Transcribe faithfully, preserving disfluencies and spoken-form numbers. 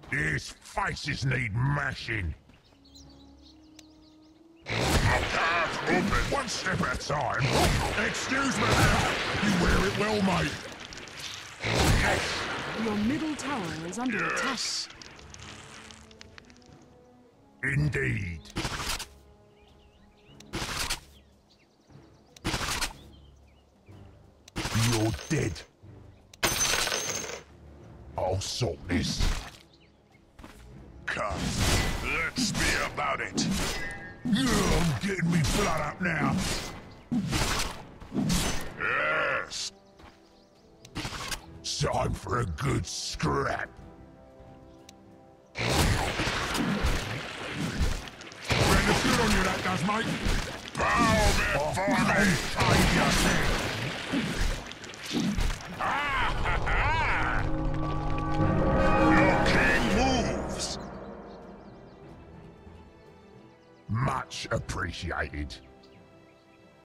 These faces need mashing. I can't open. One step at a time. Excuse me. You wear it well, mate. Your middle tower is under Yes. Indeed. You're dead. I'll sort this. Come, let's be about it. I'm getting me blood up now. Yes. Time for a good scrap. Looks good on you, that does, mate. Bow before me. Hide yourself. Your king moves. Much appreciated.